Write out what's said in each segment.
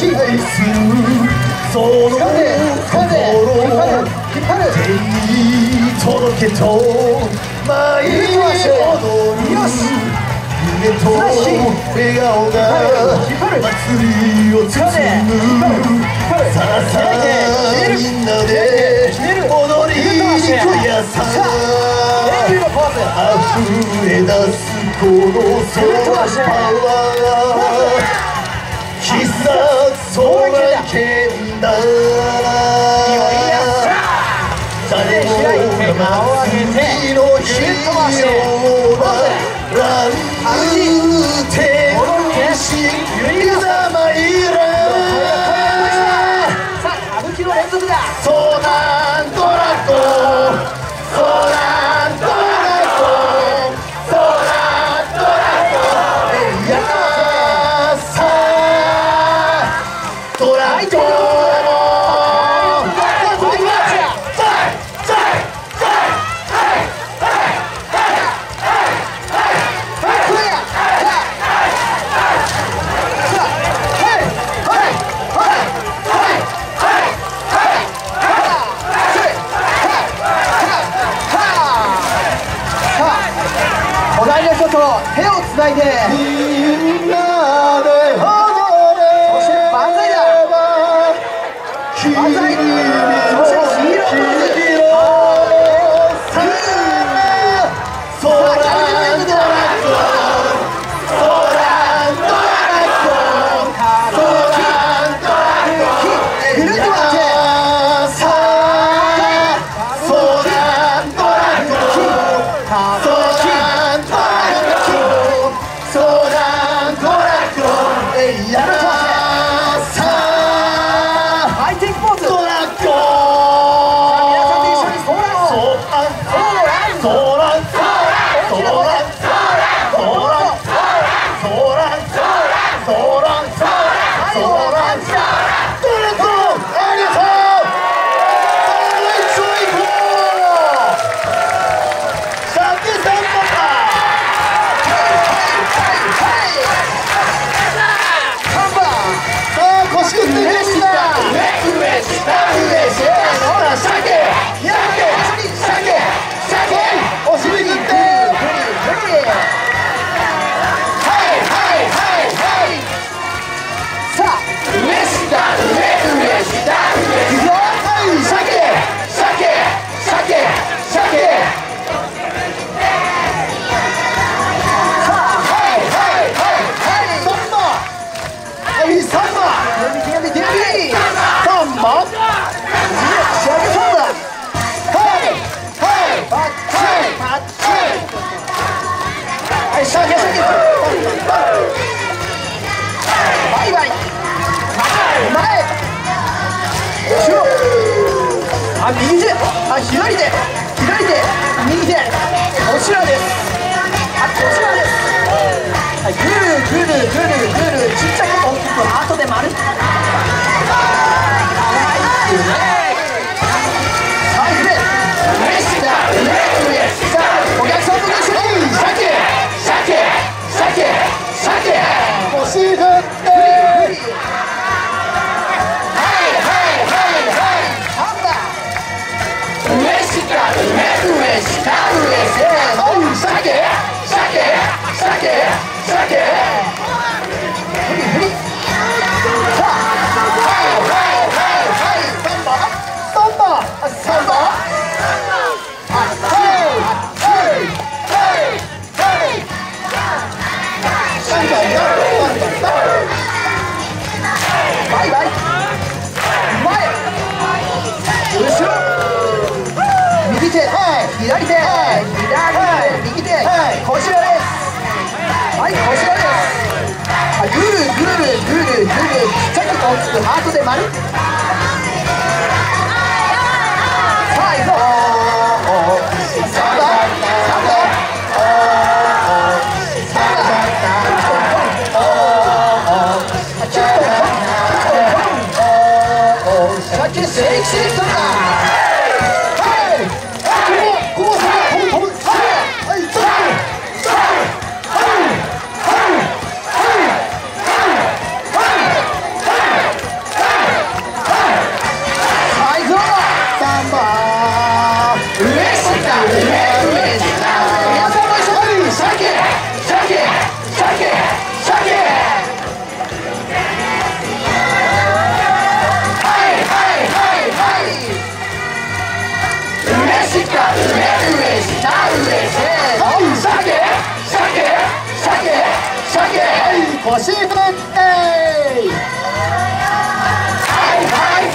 するその心を手に届けと舞い踊る夢と笑顔が祭りを包むさあさあみんなで踊り子やさ溢れ出すこのソーランパワー必殺ソーラン剣だ誰もが次のヒーローだランウテンシいざ参れさあ歌舞伎の連続だソーランドラゴンソーランドラゴンソーランドラゴンやったさあドラゴン手をつないでみんなで踊れそして万歳だ万歳そしてヒーローソーランドラゴンソーランドラゴンソーランドラゴンぐるっと回ってさあソーランドラゴンソーランドラゴンソーランドラゴンやったさあハイテクポーズドラゴン皆さんで一緒にソーランをソーランソーランソーランソーランソーランソーランソーランソーランソーランソーランドラゴンありがとう一緒に行こう酒さんもか腰振って上下上下ほら鮭お尻に行ってさあ上下いくよサンババイバイ前後ろ右手左手右手こちらですこちらですぐるちっちゃく大きくハートで丸お客さんと一緒に腰振ってバイバイ前後ろ右手左手右手こちらですこちらですぐるちっちゃく大きくハートで丸さあ行こうサンバ腰振って、はいはいはい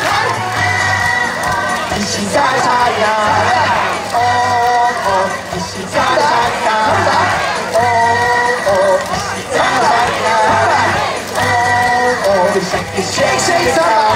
はい、石坂やおお石坂やおお石坂やおおシェイクシェイクシェイク